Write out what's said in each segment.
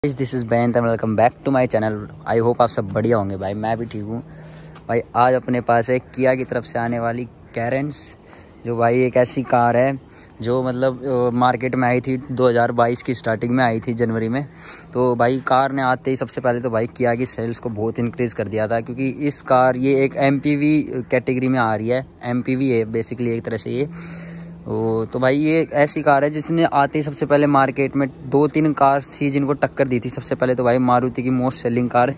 This is Ben and welcome back to my channel. I hope आप सब बढ़िया होंगे भाई। मैं भी ठीक हूँ भाई। आज अपने पास है किया की तरफ से आने वाली कैरेंस, जो भाई एक ऐसी कार है जो मतलब मार्केट में आई थी 2022 की स्टार्टिंग में आई थी जनवरी में। तो भाई कार ने आते ही सबसे पहले तो भाई किया की सेल्स को बहुत इंक्रीज़ कर दिया था, क्योंकि इस कार ये एक एमपीवी कैटेगरी में आ रही है। एमपीवी है बेसिकली एक तरह से ये। तो भाई ये एक ऐसी कार है जिसने आते ही सबसे पहले मार्केट में 2-3 कार्स थी जिनको टक्कर दी थी। सबसे पहले तो भाई मारुति की मोस्ट सेलिंग कार,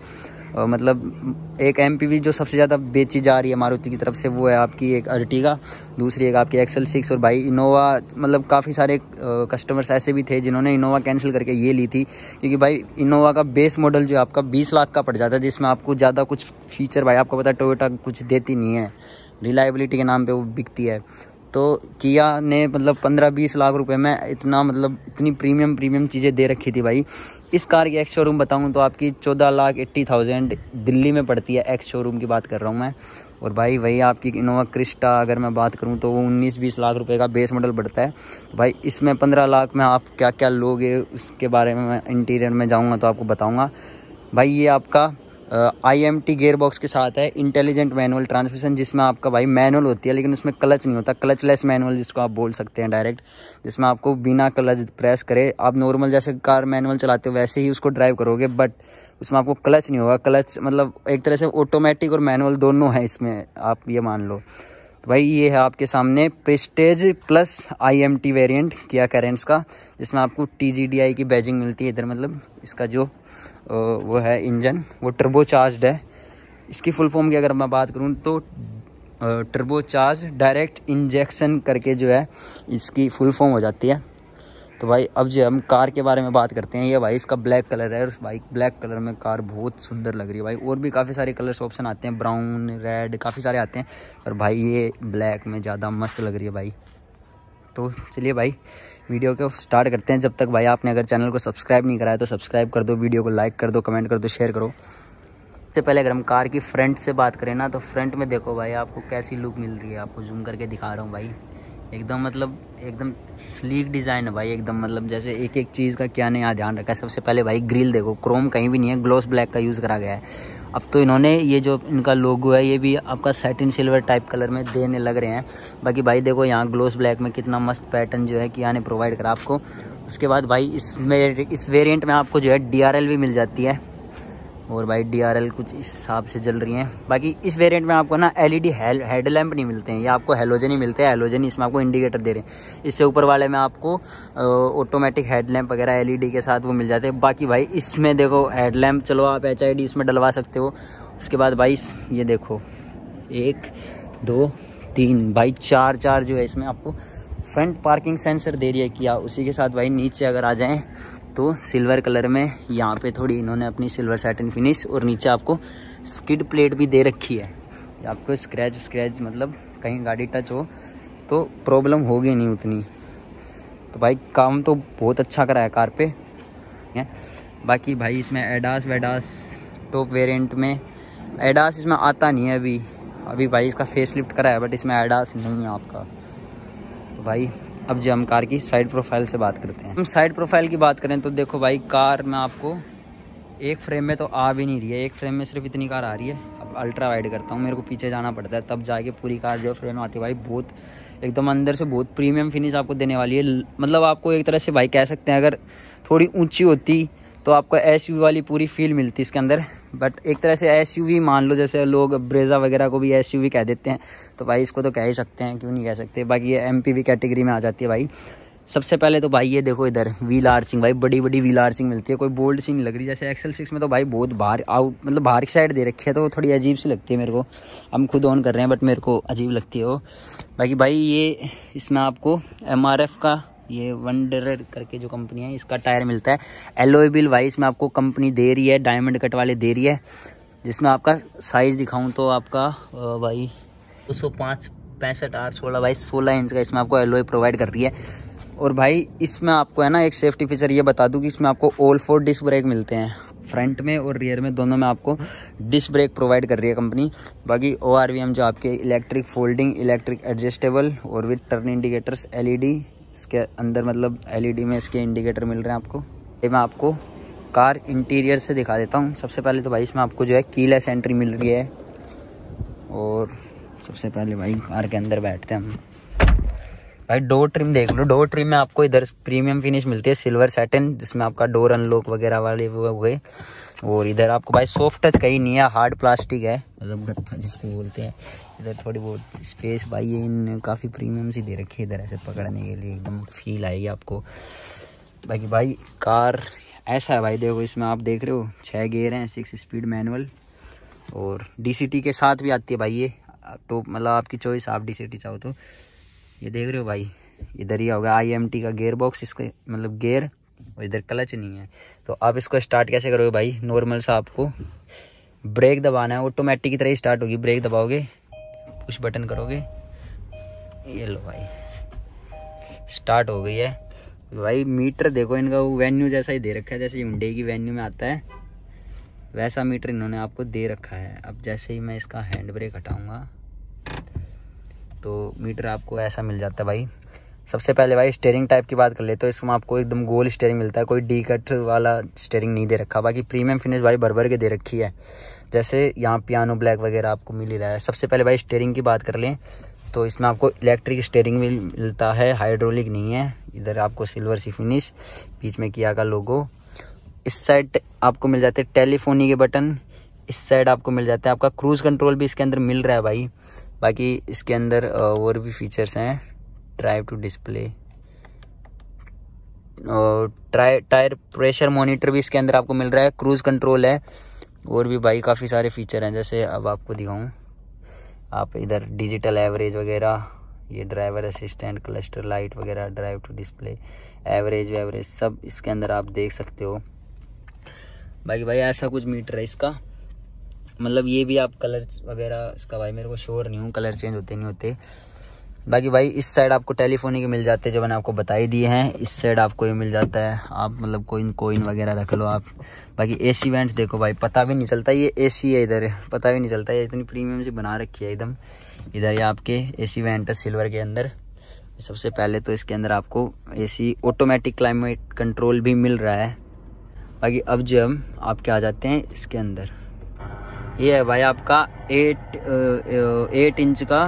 मतलब एक एमपीवी जो सबसे ज़्यादा बेची जा रही है मारुति की तरफ से, वो है आपकी एक अर्टिगा, दूसरी एक आपकी XL6। और भाई इनोवा, मतलब काफ़ी सारे कस्टमर्स ऐसे भी थे जिन्होंने इनोवा कैंसिल करके ये ली थी, क्योंकि भाई इनोवा का बेस मॉडल जो आपका 20 लाख का पड़ जाता है, जिसमें आपको ज़्यादा कुछ फीचर भाई आपको पता है टोयोटा कुछ देती नहीं है, रिलायबिलिटी के नाम पर वो बिकती है। तो किया ने मतलब 15-20 लाख रुपए में इतनी प्रीमियम चीज़ें दे रखी थी भाई। इस कार की एक्स शोरूम बताऊं तो आपकी 14,80,000 दिल्ली में पड़ती है। एक्स शोरूम की बात कर रहा हूं मैं। और भाई वही आपकी इनोवा क्रिस्टा अगर मैं बात करूं तो वो 19-20 लाख रुपए का बेस मॉडल पड़ता है। तो भाई इसमें 15 लाख में आप क्या क्या लोगे उसके बारे में मैं इंटीरियर में जाऊँगा तो आपको बताऊँगा। भाई ये आपका IMT गेयर बॉक्स के साथ है, इंटेलिजेंट मैनुअल ट्रांसमिशन, जिसमें आपका भाई मैनुअल होती है लेकिन उसमें क्लच नहीं होता, क्लचलेस मैनुअल जिसको आप बोल सकते हैं डायरेक्ट, जिसमें आपको बिना क्लच प्रेस करे आप नॉर्मल जैसे कार मैनुअल चलाते हो वैसे ही उसको ड्राइव करोगे, बट उसमें आपको क्लच नहीं होगा। क्लच मतलब एक तरह से ऑटोमेटिक और मैनुअल दोनों है इसमें, आप ये मान लो। तो भाई ये है आपके सामने prestige plus IMT variant Kia Carens का, जिसमें आपको TGDI की बैजिंग मिलती है इधर। मतलब इसका जो वो है इंजन वो टर्बो चार्ज्ड है। इसकी फुल फॉर्म की अगर मैं बात करूं तो टर्बो चार्ज डायरेक्ट इंजेक्शन करके जो है इसकी फुल फॉर्म हो जाती है। तो भाई अब जो हम कार के बारे में बात करते हैं, ये भाई इसका ब्लैक कलर है और भाई ब्लैक कलर में कार बहुत सुंदर लग रही है भाई। और भी काफ़ी सारे कलर्स ऑप्शन आते हैं, ब्राउन, रेड, काफ़ी सारे आते हैं, पर भाई ये ब्लैक में ज़्यादा मस्त लग रही है भाई। तो चलिए भाई वीडियो को स्टार्ट करते हैं। जब तक भाई आपने अगर चैनल को सब्सक्राइब नहीं करा है तो सब्सक्राइब कर दो, वीडियो को लाइक कर दो, कमेंट कर दो, शेयर करो। सबसे पहले अगर हम कार की फ्रंट से बात करें ना, तो फ्रंट में देखो भाई आपको कैसी लुक मिल रही है। आपको जूम करके दिखा रहा हूँ भाई, एकदम स्लीक डिज़ाइन है भाई, एकदम मतलब जैसे एक एक चीज़ का क्या नहीं यहाँ ध्यान रखा है। सबसे पहले भाई ग्रिल देखो, क्रोम कहीं भी नहीं है, ग्लॉस ब्लैक का यूज़ करा गया है। अब तो इन्होंने ये जो इनका लोगो है ये भी आपका सैटिन सिल्वर टाइप कलर में देने लग रहे हैं। बाकी भाई देखो यहाँ ग्लॉस ब्लैक में कितना मस्त पैटर्न जो है किया ने प्रोवाइड करा आपको। उसके बाद भाई इस वेरिएंट में आपको जो है DRL भी मिल जाती है, और भाई DRL कुछ इस हिसाब से जल रही हैं। बाकी इस वेरिएंट में आपको ना LED हेडलैम्प नहीं मिलते हैं, ये आपको हेलोजन ही मिलते हैं। हेलोजन इसमें आपको इंडिकेटर दे रहे हैं। इससे ऊपर वाले में आपको ऑटोमेटिक हेडलैम्प वगैरह LED के साथ वो मिल जाते हैं। बाकी भाई इसमें देखो हेडलैम्प चलो आप HID इसमें डलवा सकते हो। उसके बाद भाई ये देखो 1 2 3 भाई 4 जो है इसमें आपको फ्रंट पार्किंग सेंसर दे रही है किया। उसी के साथ भाई नीचे अगर आ जाएँ तो सिल्वर कलर में यहाँ पे थोड़ी इन्होंने अपनी सिल्वर सैटिन फिनिश, और नीचे आपको स्किड प्लेट भी दे रखी है। आपको स्क्रैच मतलब कहीं गाड़ी टच हो तो प्रॉब्लम होगी नहीं उतनी। तो भाई काम तो बहुत अच्छा करा है कार पे। बाकी भाई इसमें एडास टॉप वेरिएंट में एडास इसमें आता नहीं है अभी भाई इसका फेस लिफ्ट करा है, बट इसमें एडास नहीं है आपका। तो भाई अब जो हम कार की साइड प्रोफाइल से बात करते हैं, हम साइड प्रोफाइल की बात करें तो देखो भाई कार में आपको एक फ्रेम में तो आ भी नहीं रही है, एक फ्रेम में सिर्फ इतनी कार आ रही है। अब अल्ट्रा वाइड करता हूँ, मेरे को पीछे जाना पड़ता है तब जाके पूरी कार जो फ्रेम आती है भाई। बहुत एकदम अंदर से बहुत प्रीमियम फिनिश आपको देने वाली है। मतलब आपको एक तरह से भाई कह सकते हैं अगर थोड़ी ऊँची होती तो आपको SUV वाली पूरी फील मिलती इसके अंदर, बट एक तरह से SUV मान लो, जैसे लोग ब्रेजा वगैरह को भी SUV कह देते हैं, तो भाई इसको तो कह ही सकते हैं, क्यों नहीं कह सकते। बाकी ये MPV कैटेगरी में आ जाती है भाई। सबसे पहले तो भाई ये देखो इधर व्हील आर्चिंग, भाई बड़ी व्हील आर्चिंग मिलती है, कोई बोल्ड सी नहीं लग रही। जैसे XL6 में तो भाई बहुत बाहर बाहर की साइड दे रखी है, तो थोड़ी अजीब सी लगती है मेरे को। हम खुद ऑन कर रहे हैं बट मेरे को अजीब लगती है वो। बाकी भाई ये इसमें आपको MRF का ये वंडरर करके जो कंपनी है इसका टायर मिलता है। एलॉय व्हील भाई इसमें आपको कंपनी दे रही है, डायमंड कट वाले दे रही है, जिसमें आपका साइज़ दिखाऊं तो आपका भाई 205 65 R16 भाई 16 इंच का इसमें आपको एलॉय प्रोवाइड कर रही है। और भाई इसमें आपको है ना एक सेफ्टी फीचर ये बता दूं कि इसमें आपको ऑल 4 डिस्क ब्रेक मिलते हैं, फ्रंट में और रियर में दोनों में आपको डिस्क ब्रेक प्रोवाइड कर रही है कंपनी। बाकी ORVM जो आपके इलेक्ट्रिक फोल्डिंग, इलेक्ट्रिक एडजस्टेबल और विद टर्न इंडिकेटर्स LED इसके अंदर, मतलब LED में इसके इंडिकेटर मिल रहे हैं आपको। इसमें आपको कार इंटीरियर से दिखा देता हूँ। सबसे पहले तो भाई इसमें आपको जो है कीलेस एंट्री मिल रही है। और सबसे पहले भाई कार के अंदर बैठते हैं हम। भाई डोर ट्रिम देख लो। डोर ट्रिम में आपको इधर प्रीमियम फिनिश मिलती है, सिल्वर सैटिन, जिसमें आपका डोर अनलॉक वगैरह वाले वो हुए। और इधर आपको भाई सॉफ्ट टच कहीं नहीं है, हार्ड प्लास्टिक है, मतलब गत्था जिसको बोलते हैं। इधर थोड़ी बहुत स्पेस भाई ये इन काफ़ी प्रीमियम सी दे रखी है इधर, ऐसे पकड़ने के लिए एकदम फील आएगी आपको। बाकी भाई कार ऐसा है भाई, देखो इसमें आप देख रहे हो 6 गियर हैं, 6 स्पीड मैनुअल, और DCT के साथ भी आती है भाई ये। तो मतलब आपकी चॉइस, आप DCT चाहो तो। ये देख रहे हो भाई, इधर ही होगा IMT का गियर बॉक्स, इसका मतलब गियर, और इधर क्लच नहीं है। तो आप इसको स्टार्ट कैसे करोगे भाई, नॉर्मल सा आपको ब्रेक दबाना है, ऑटोमेटिक की तरह ही स्टार्ट होगी। ब्रेक दबाओगे, पुश बटन करोगे, ये लो भाई स्टार्ट हो गई है। भाई मीटर देखो इनका वो वेन्यू जैसा ही दे रखा है, जैसे हुंडई की वेन्यू में आता है वैसा मीटर इन्होंने आपको दे रखा है। अब जैसे ही मैं इसका हैंड ब्रेक हटाऊंगा तो मीटर आपको ऐसा मिल जाता है भाई। सबसे पहले भाई स्टीयरिंग टाइप की बात कर ले तो इसमें आपको एकदम गोल स्टीयरिंग मिलता है, कोई डी कट वाला स्टीयरिंग नहीं दे रखा। बाकी प्रीमियम फिनिश भाई भर के दे रखी है, जैसे यहाँ पियानो ब्लैक वगैरह आपको मिल ही रहा है। सबसे पहले भाई स्टीयरिंग की बात कर लें तो इसमें आपको इलेक्ट्रिक स्टीयरिंग भी मिलता है, हाइड्रोलिक नहीं है। इधर आपको सिल्वर सी फिनिश, बीच में किया का लोगो। इस साइड आपको मिल जाते हैं टेलीफोनी के बटन, इस साइड आपको मिल जाता है आपका क्रूज कंट्रोल भी इसके अंदर मिल रहा है भाई। बाकी इसके अंदर और भी फीचर्स हैं, ड्राइव टू डिस्प्ले, और टायर प्रेशर मॉनिटर भी इसके अंदर आपको मिल रहा है, क्रूज कंट्रोल है, और भी भाई काफ़ी सारे फीचर हैं। जैसे अब आपको दिखाऊं, आप इधर डिजिटल एवरेज वगैरह, ये ड्राइवर असिस्टेंट, क्लस्टर लाइट वगैरह, ड्राइव टू डिस्प्ले, एवरेज सब इसके अंदर आप देख सकते हो। बाकी भाई ऐसा कुछ मीटर है इसका, मतलब ये भी आप कलर वगैरह इसका भाई मेरे को श्योर नहीं हूँ, कलर चेंज होते नहीं होते। बाकी भाई इस साइड आपको टेलीफोनी के मिल जाते हैं जो मैंने आपको बता ही दिए हैं। इस साइड आपको ये मिल जाता है, आप मतलब कोइन वगैरह रख लो आप। बाकी AC वेंट्स देखो भाई, पता भी नहीं चलता ये AC है, इधर पता भी नहीं चलता, ये इतनी प्रीमियम से बना रखी है एकदम। इधर ये आपके AC वेंट है सिल्वर के अंदर। सबसे पहले तो इसके अंदर आपको AC ऑटोमेटिक क्लाइमेट कंट्रोल भी मिल रहा है। बाकी अब जो हम आपके आ जाते हैं इसके अंदर, ये है भाई आपका 8 इंच का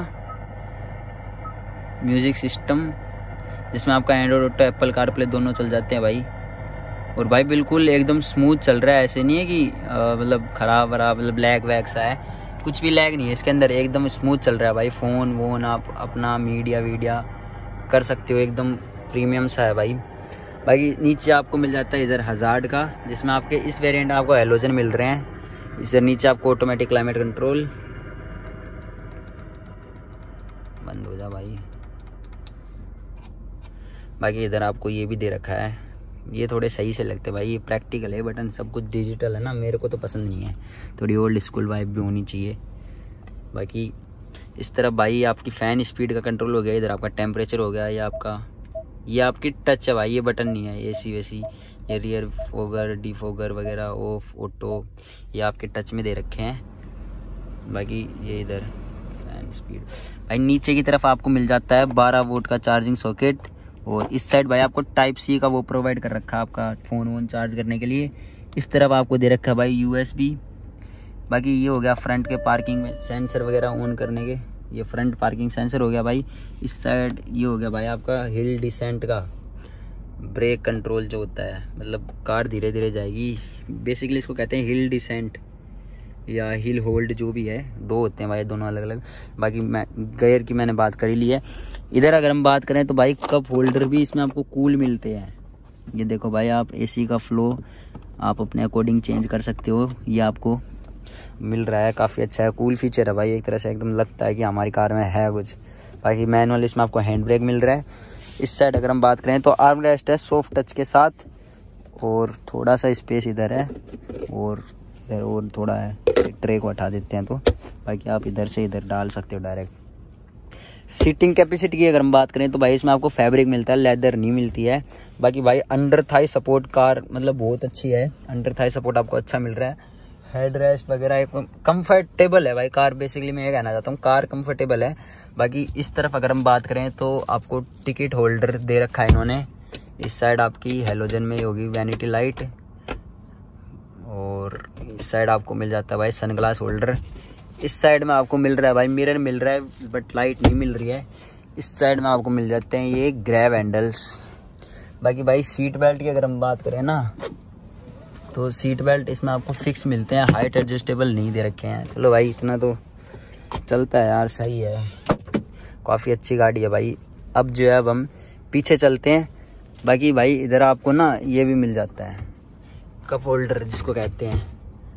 म्यूजिक सिस्टम, जिसमें आपका एंड्रॉइड ऑटो, एप्पल कारप्ले दोनों चल जाते हैं भाई। और भाई बिल्कुल एकदम स्मूथ चल रहा है, ऐसे नहीं है कि मतलब खराब मतलब लैग वैग सा है, कुछ भी लैग नहीं है इसके अंदर, एकदम स्मूथ चल रहा है भाई। फ़ोन आप अपना मीडिया कर सकते हो, एकदम प्रीमियम सा है भाई। बाकी नीचे आपको मिल जाता है इधर हज़ार्ड का, जिसमें आपके इस वेरिएंट में आपको हेलोजन मिल रहे हैं। इधर नीचे आपको ऑटोमेटिक क्लाइमेट कंट्रोल, बंद हो जा भाई। बाकी इधर आपको ये भी दे रखा है, ये थोड़े सही से लगते भाई, ये प्रैक्टिकल है बटन, सब कुछ डिजिटल है ना, मेरे को तो पसंद नहीं है, थोड़ी ओल्ड स्कूल वाइब भी होनी चाहिए। बाकी इस तरफ भाई आपकी फ़ैन स्पीड का कंट्रोल हो गया, इधर आपका टेम्परेचर हो गया, ये आपकी टच है भाई, ये बटन नहीं है। AC वैसी, ये रियर फोगर, डिफोगर वगैरह, ऑफ, ऑटो, ये आपके टच में दे रखे हैं। बाकी ये इधर फैन स्पीड भाई, नीचे की तरफ आपको मिल जाता है 12 वोल्ट का चार्जिंग सॉकेट, और इस साइड भाई आपको टाइप C का वो प्रोवाइड कर रखा है आपका फ़ोन चार्ज करने के लिए। इस तरफ आपको दे रखा है भाई USB। बाकी ये हो गया फ्रंट के पार्किंग में सेंसर वगैरह ऑन करने के, ये फ्रंट पार्किंग सेंसर हो गया भाई। इस साइड ये हो गया भाई आपका हिल डिसेंट का ब्रेक कंट्रोल जो होता है, मतलब कार धीरे धीरे जाएगी, बेसिकली इसको कहते हैं हिल डिसेंट या हिल होल्ड, जो भी है, 2 होते हैं भाई, दोनों अलग अलग। बाकी मैं गियर की मैंने बात कर ही ली है। इधर अगर हम बात करें तो भाई कप होल्डर भी इसमें आपको कूल मिलते हैं। ये देखो भाई, आप AC का फ्लो आप अपने अकॉर्डिंग चेंज कर सकते हो, ये आपको मिल रहा है, काफ़ी अच्छा है, कूल फीचर है भाई, एक तरह से एकदम लगता है कि हमारी कार में है कुछ। बाकी मैनुअल इसमें आपको हैंड ब्रेक मिल रहा है। इस साइड अगर हम बात करें तो आर्म रेस्ट है सॉफ्ट टच के साथ, और थोड़ा सा स्पेस इधर है, और इधर और थोड़ा है, ट्रे को हटा देते हैं तो बाकी आप इधर से इधर डाल सकते हो डायरेक्ट। सीटिंग कैपेसिटी की अगर हम बात करें तो भाई इसमें आपको फैब्रिक मिलता है, लेदर नहीं मिलती है। बाकी भाई अंडर थाई सपोर्ट कार मतलब बहुत अच्छी है, अंडर थाई सपोर्ट आपको अच्छा मिल रहा है। हेड रेस्ट वगैरह कंफर्टेबल है भाई कार, बेसिकली मैं ये कहना चाहता हूँ, कार कंफर्टेबल है। बाकी इस तरफ अगर हम बात करें तो आपको टिकट होल्डर दे रखा है इन्होंने। इस साइड आपकी हेलोजन में होगी वैनिटी लाइट, और इस साइड आपको मिल जाता है भाई सनग्लास होल्डर। इस साइड में आपको मिल रहा है भाई मिरर मिल रहा है, बट लाइट नहीं मिल रही है। इस साइड में आपको मिल जाते हैं ये ग्रैब हैंडल्स। बाकी भाई सीट बेल्ट की अगर हम बात करें ना, तो सीट बेल्ट इसमें आपको फिक्स मिलते हैं, हाइट एडजस्टेबल नहीं दे रखे हैं। चलो भाई इतना तो चलता है यार, सही है, काफ़ी अच्छी गाड़ी है भाई। अब जो है अब हम पीछे चलते हैं। बाकी भाई इधर आपको ना ये भी मिल जाता है कप होल्डर जिसको कहते हैं।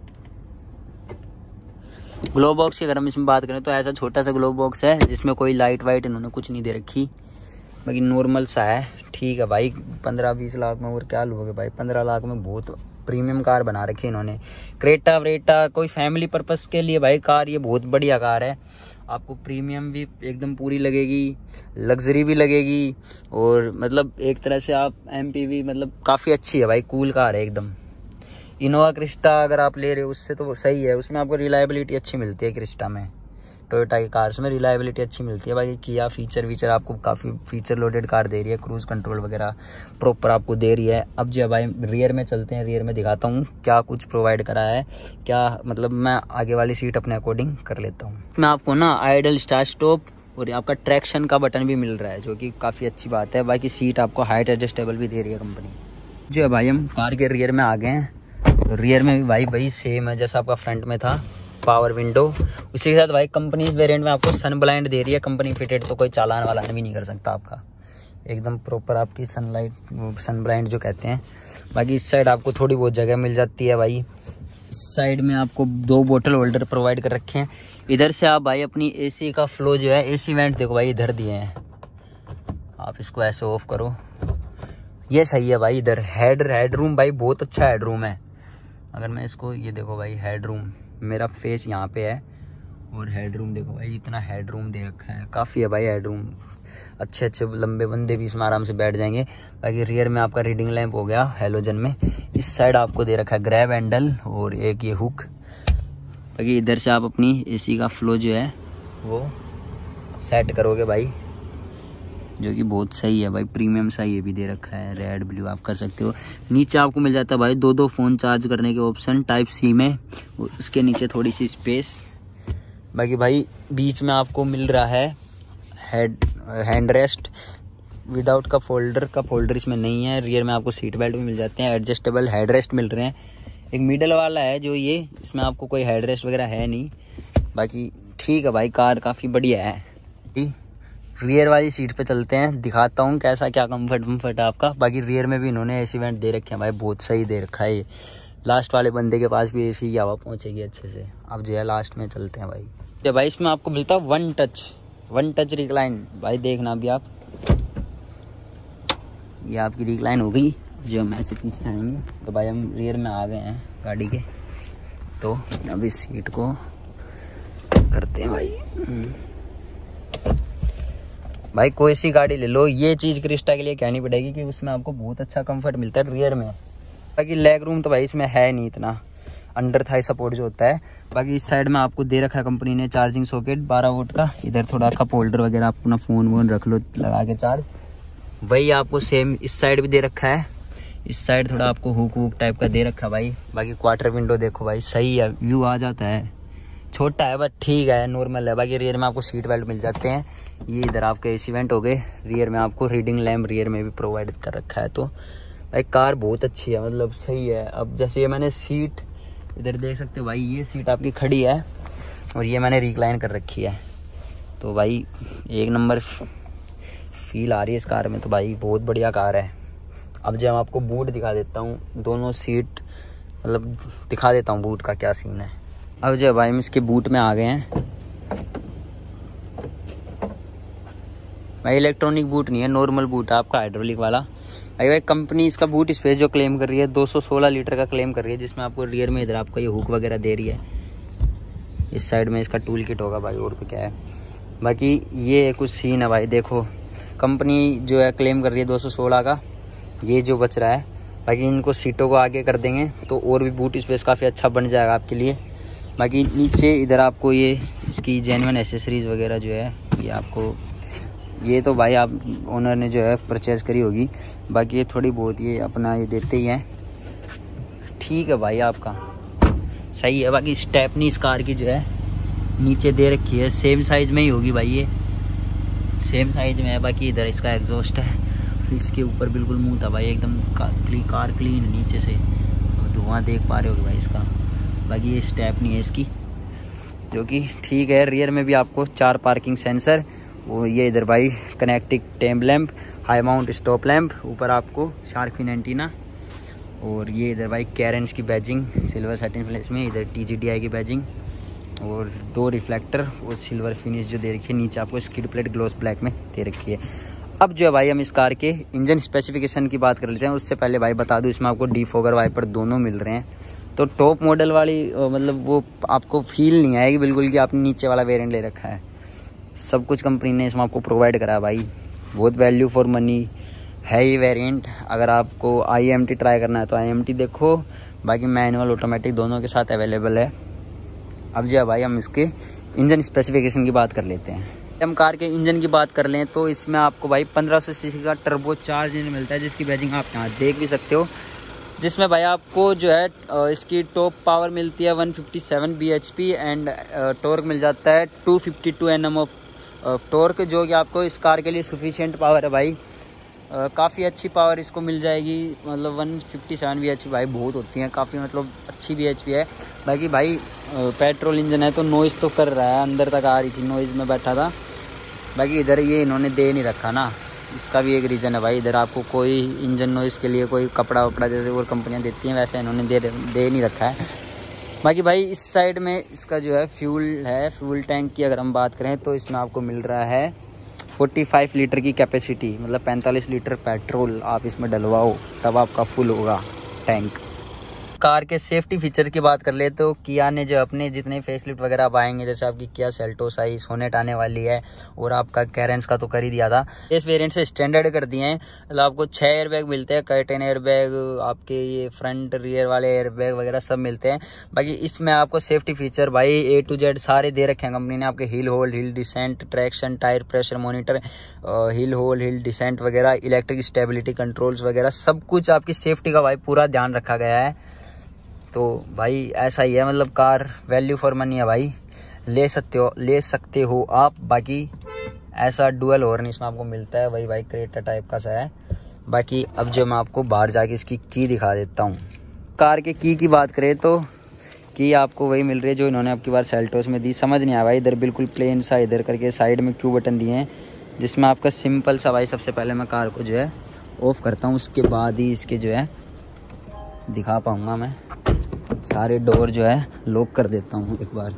ग्लो बॉक्स की अगर हम इसमें बात करें तो ऐसा छोटा सा ग्लो बॉक्स है जिसमें कोई लाइट वाइट इन्होंने कुछ नहीं दे रखी, बाकी नॉर्मल सा है। ठीक है भाई 15-20 लाख में और क्या लोगे भाई, 15 लाख में बहुत प्रीमियम कार बना रखी है इन्होंने। क्रेटा व्रेटा कोई फैमिली पर्पस के लिए भाई कार ये बहुत बढ़िया कार है। आपको प्रीमियम भी एकदम पूरी लगेगी, लग्जरी भी लगेगी, और मतलब एक तरह से आप MPV मतलब काफ़ी अच्छी है भाई, कूल कार है एकदम। इनोवा क्रिस्टा अगर आप ले रहे हो उससे तो सही है, उसमें आपको रिलायबिलिटी अच्छी मिलती है। क्रिस्टा में टोयोटा की कार्स में रिलायबिलिटी अच्छी मिलती है भाई। किया फीचर आपको काफ़ी फीचर लोडेड कार दे रही है, क्रूज कंट्रोल वगैरह प्रॉपर आपको दे रही है। अब जो भाई रियर में चलते हैं, रियर में दिखाता हूँ क्या कुछ प्रोवाइड करा है, क्या मतलब मैं आगे वाली सीट अपने अकॉर्डिंग कर लेता हूँ। मैं आपको ना आइडल स्टार्ट स्टॉप और आपका ट्रैक्शन का बटन भी मिल रहा है, जो कि काफ़ी अच्छी बात है। बाकी सीट आपको हाइट एडजस्टेबल भी दे रही है कंपनी। जो है भाई हम कार के रियर में आ गए हैं, तो रियर में भी भाई वही सेम है जैसा आपका फ्रंट में था, पावर विंडो। उसी के साथ भाई कंपनी इस वेरिएंट में आपको सन ब्लाइंड दे रही है, कंपनी फिटेड, तो कोई चालान वालान भी नहीं कर सकता आपका, एकदम प्रॉपर आपकी सनलाइट सन ब्लाइंड जो कहते हैं। बाकी इस साइड आपको थोड़ी बहुत जगह मिल जाती है भाई। इस साइड में आपको 2 बोतल होल्डर प्रोवाइड कर रखे हैं। इधर से आप भाई अपनी AC का फ्लो जो है, AC वेंट देखो भाई इधर दिए हैं, आप इसको ऐसे ऑफ करो, ये सही है भाई। इधर हेड रूम भाई बहुत अच्छा हेड रूम है। अगर मैं इसको ये देखो भाई हेड रूम, मेरा फेस यहाँ पे है और हेड रूम देखो भाई, इतना हेड रूम दे रखा है, काफ़ी है भाई हेड रूम। अच्छे लंबे बंदे भी इसमें आराम से बैठ जाएंगे। बाकी रियर में आपका रीडिंग लैंप हो गया हेलोजन में। इस साइड आपको दे रखा है ग्रैब हैंडल और एक ये हुक। बाकी इधर से आप अपनी AC का फ्लो जो है वो सेट करोगे भाई, जो कि बहुत सही है भाई, प्रीमियम सा ये भी दे रखा है, रेड ब्लू आप कर सकते हो। नीचे आपको मिल जाता है भाई 2 फ़ोन चार्ज करने के ऑप्शन टाइप C में, और उसके नीचे थोड़ी सी स्पेस। बाकी भाई बीच में आपको मिल रहा है hand rest without cup holder इसमें नहीं है। रियर में आपको सीट बेल्ट भी मिल जाते हैं, एडजस्टेबल हेड रेस्ट मिल रहे हैं। एक मिडल वाला है जो ये, इसमें आपको कोई हेड रेस्ट वगैरह है नहीं। बाकी ठीक है भाई, कार काफ़ी बढ़िया है। रियर वाली सीट पे चलते हैं, दिखाता हूँ कैसा क्या कंफर्ट है आपका। बाकी रियर में भी इन्होंने AC वेंट दे रखे हैं भाई, बहुत सही दे रखा है। लास्ट वाले बंदे के पास भी AC की हवा पहुँचेगी अच्छे से। अब जो है लास्ट में चलते हैं भाई। ये भाई इसमें आपको मिलता है वन टच रिक्लाइन भाई, देखना अभी आप, ये आपकी रिक्लाइन हो गई। जो हम ऐसे पीछे आएंगे तो भाई हम रियर में आ गए हैं गाड़ी के, तो अभी सीट को करते हैं भाई कोई सी गाड़ी ले लो, ये चीज़ क्रिस्टा के लिए कहनी पड़ेगी कि उसमें आपको बहुत अच्छा कंफर्ट मिलता है रियर में। बाकी लेग रूम तो भाई इसमें है नहीं इतना, अंडर थाई सपोर्ट जो होता है। बाकी इस साइड में आपको दे रखा है कंपनी ने चार्जिंग सॉकेट 12 वोल्ट का। इधर थोड़ा कप होल्डर वगैरह, आप अपना फ़ोन वोन रख लो लगा के चार्ज। वही आपको सेम इस साइड भी दे रखा है। इस साइड थोड़ा आपको हुक टाइप का दे रखा है भाई। बाकी क्वार्टर विंडो देखो भाई, सही है, व्यू आ जाता है, छोटा है बट ठीक है, नॉर्मल है। बाकी रियर में आपको सीट बेल्ट मिल जाते हैं। ये इधर आपके AC वेंट हो गए। रियर में आपको रीडिंग लैम्प रियर में भी प्रोवाइड कर रखा है। तो भाई कार बहुत अच्छी है, मतलब सही है। अब जैसे ये मैंने सीट इधर देख सकते हो भाई, ये सीट आपकी खड़ी है और ये मैंने रिक्लाइन कर रखी है, तो भाई एक नंबर फील आ रही है इस कार में। तो भाई बहुत बढ़िया कार है। अब जब मैं आपको बूट दिखा देता हूँ, दोनों सीट मतलब दिखा देता हूँ बूट का क्या सीन है। अब जब भाई हम इसके बूट में आ गए हैं भाई, इलेक्ट्रॉनिक बूट नहीं है, नॉर्मल बूट है आपका हाइड्रोलिक वाला। भाई कंपनी इसका बूट स्पेस जो क्लेम कर रही है 216 लीटर का क्लेम कर रही है, जिसमें आपको रियर में इधर आपको ये हुक वगैरह दे रही है। इस साइड में इसका टूल किट होगा भाई, और तो क्या है। बाकी ये कुछ सीन है भाई, देखो कंपनी जो है क्लेम कर रही है 216 का, ये जो बच रहा है। बाकी इनको सीटों को आगे कर देंगे तो और भी बूट स्पेस काफ़ी अच्छा बन जाएगा आपके लिए। बाकी नीचे इधर आपको ये इसकी जेन्युइन एसेसरीज वगैरह जो है ये आपको, ये तो भाई आप ओनर ने जो है परचेज़ करी होगी। बाकी ये थोड़ी बहुत ये अपना ये देते ही हैं, ठीक है भाई आपका। सही है। बाकी स्टेपनी इस कार की जो है नीचे दे रखी है, सेम साइज़ में ही होगी भाई, ये सेम साइज़ में है। बाकी इधर इसका एग्जॉस्ट है, इसके ऊपर बिल्कुल मुँह था भाई, एकदम कार क्लीन नीचे से, धुआं देख पा रहे होगे भाई इसका। बाकी ये स्टेपनी है इसकी, जो कि ठीक है। रियर में भी आपको 4 पार्किंग सेंसर, वो ये इधर भाई कनेक्टिंग टेम lamp, high mount stop lamp, ऊपर आपको शार्क फिन एंटीना, और ये इधर भाई कैरेंस की बैजिंग सिल्वर सैटिन फिनिश में, इधर TGDI की बैजिंग, और 2 रिफ्लेक्टर और सिल्वर फिनिश जो दे रखी है। नीचे आपको स्किड प्लेट ग्लॉस ब्लैक में दे रखी है। अब जो है भाई हम इस कार के इंजन स्पेसिफिकेशन की बात कर लेते हैं। उससे पहले भाई बता दूं, इसमें आपको डिफॉगर वाइपर दोनों मिल रहे हैं। तो टॉप मॉडल वाली मतलब वो आपको फील नहीं आएगी बिल्कुल कि आपने नीचे वाला वेरिएंट ले रखा है। सब कुछ कंपनी ने इसमें आपको प्रोवाइड करा है भाई, बहुत वैल्यू फॉर मनी है ये वेरिएंट। अगर आपको IMT ट्राई करना है तो IMT देखो, बाकी मैनुअल ऑटोमेटिक दोनों के साथ अवेलेबल है। अब जो है भाई हम इसके इंजन स्पेसिफिकेशन की बात कर लेते हैं। हम कार के इंजन की बात कर लें तो इसमें आपको भाई 1500 सीसी का टर्बो चार्ज इंजन मिलता है, जिसकी बैजिंग आप यहाँ देख भी सकते हो। जिसमें भाई आपको जो है इसकी टॉप पावर मिलती है 157 bhp एंड टॉर्क मिल जाता है 252 Nm ऑफ टॉर्क, जो कि आपको इस कार के लिए सफिशिएंट पावर है भाई। काफ़ी अच्छी पावर इसको मिल जाएगी, मतलब 157 bhp भाई बहुत होती हैं, काफ़ी मतलब अच्छी bhp है। बाकी भाई पेट्रोल इंजन है तो नॉइज़ तो कर रहा है, अंदर तक आ रही थी नॉइज़ में बैठा था। बाकी इधर ये इन्होंने दे नहीं रखा ना, इसका भी एक रीज़न है भाई। इधर आपको कोई इंजन नॉइज़ के लिए कोई कपड़ा वपड़ा जैसे और कंपनियां देती हैं वैसे इन्होंने दे नहीं रखा है। बाकी भाई इस साइड में इसका जो है फ्यूल टैंक की अगर हम बात करें तो इसमें आपको मिल रहा है 45 लीटर की कैपेसिटी, मतलब 45 लीटर पेट्रोल आप इसमें डलवाओ तब आपका फुल होगा टैंक। कार के सेफ्टी फीचर की बात कर ले तो किया ने जो अपने जितने फेसलिफ्ट वगैरह अब आएंगे, जैसे आपकी किया सेल्टोस आई, सोनेट आने वाली है, और आपका कैरेंस का तो कर ही दिया था। इस वेरिएंट से स्टैंडर्ड कर दिए हैं, मतलब आपको 6 एयरबैग मिलते हैं, कर्टेन एयरबैग, आपके ये फ्रंट रियर वाले एयरबैग वगैरह सब मिलते हैं। बाकी इसमें आपको सेफ्टी फीचर भाई A to Z सारे दे रखे हैं कंपनी ने। आपके hill hold, hill descent, traction, tyre pressure monitor, hill hold, hill descent वगैरह, इलेक्ट्रिक स्टेबिलिटी कंट्रोल्स वगैरह, सब कुछ आपकी सेफ्टी का भाई पूरा ध्यान रखा गया है। तो भाई ऐसा ही है, मतलब कार वैल्यू फॉर मनी है भाई, ले सकते हो आप। बाकी ऐसा डुअल हॉर्न इसमें आपको मिलता है, वही भाई क्रेटा टाइप का सा है। बाकी अब जो मैं आपको बाहर जाके इसकी की दिखा देता हूँ। कार के की बात करें तो की आपको वही मिल रही है जो इन्होंने आपकी बार सेल्टोस में दी। समझ नहीं आया भाई, इधर बिल्कुल प्लेन सा, इधर करके साइड में क्यू बटन दिए हैं, जिसमें आपका सिंपल सा भाई सबसे पहले मैं कार को जो है ऑफ करता हूँ, उसके बाद ही इसके जो है दिखा पाऊँगा मैं। सारे डोर जो है लॉक कर देता हूँ एक बार,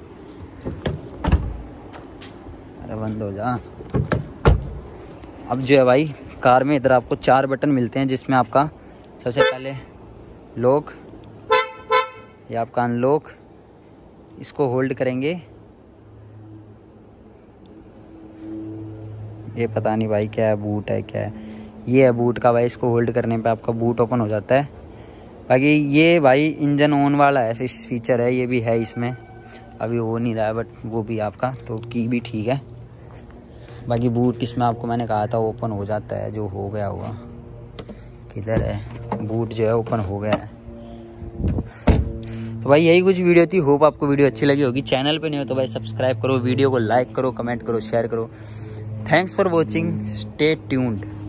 अरे बंद हो जा। अब जो है भाई कार में इधर आपको 4 बटन मिलते हैं, जिसमें आपका सबसे पहले लॉक, ये आपका अनलॉक, इसको होल्ड करेंगे, ये पता नहीं भाई क्या है, बूट है क्या है, ये है बूट का भाई, इसको होल्ड करने पे आपका बूट ओपन हो जाता है। बाकी ये भाई इंजन ऑन वाला ऐसे फीचर है, ये भी है इसमें, अभी हो नहीं रहा है बट वो भी आपका, तो की भी ठीक है। बाकी बूट इसमें आपको मैंने कहा था ओपन हो जाता है, जो हो गया होगा, किधर है बूट, जो है ओपन हो गया है। तो भाई यही कुछ वीडियो थी, होप आपको वीडियो अच्छी लगी होगी। चैनल पे नहीं हो तो भाई सब्सक्राइब करो, वीडियो को लाइक करो, कमेंट करो, शेयर करो। Thanks for watching, stay tuned.